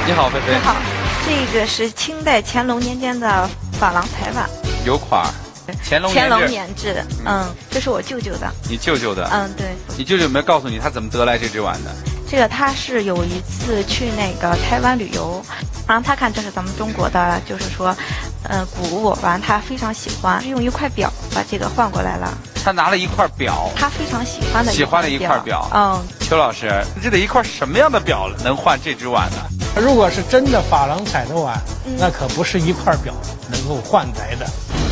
你好，菲菲。 你好，这个是清代乾隆年间的珐琅彩碗， 有款儿。乾隆年制的，这是我舅舅的。 你舅舅的？ 对。 你舅舅有没有告诉你他怎么得来这只碗的？ 这个他是有一次去那个台湾旅游，然后他看这是咱们中国的，就是说，古物，完了他非常喜欢，用一块表把这个换过来了。 他拿了一块表， 他非常喜欢的一块表。邱老师，这得一块什么样的表能换这只碗呢？ 如果是真的珐琅彩的碗，那可不是一块表能够换来的。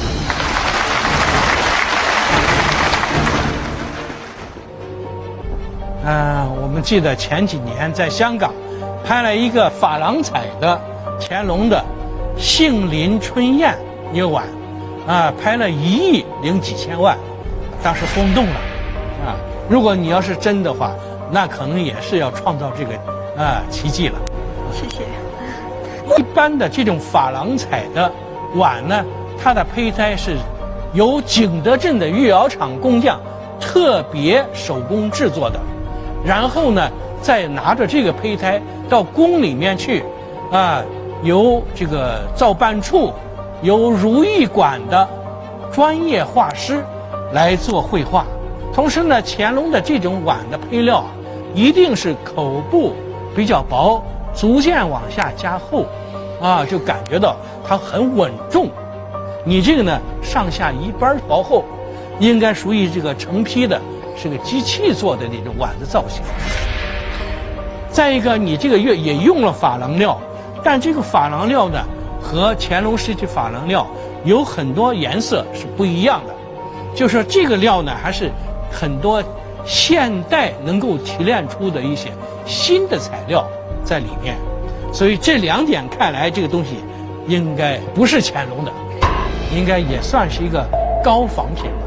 我们记得前几年在香港拍了一个珐琅彩的乾隆的杏林春宴一个碗，拍了1亿0几千万，当时轰动了，如果你要是真的话，那可能也是要创造这个奇迹了。 谢谢。 一般的这种珐琅彩的碗呢，它的胚胎是由景德镇的御窑厂工匠特别手工制作的，然后呢，再拿着这个胚胎到宫里面去，由这个造办处、由如意馆的专业画师来做绘画。同时呢，乾隆的这种碗的胚料一定是口部比较薄，逐渐往下加厚，就感觉到它很稳重。你这个呢，上下一般薄厚，应该属于这个成坯的，是个机器做的那种碗的造型。再一个，你这个也用了珐琅料，但这个珐琅料呢，和乾隆时期珐琅料有很多颜色是不一样的，就是这个料呢，还是很多现代能够提炼出的一些新的材料在里面，所以这2点看来，这个东西应该不是乾隆的，应该也算是一个高仿品了。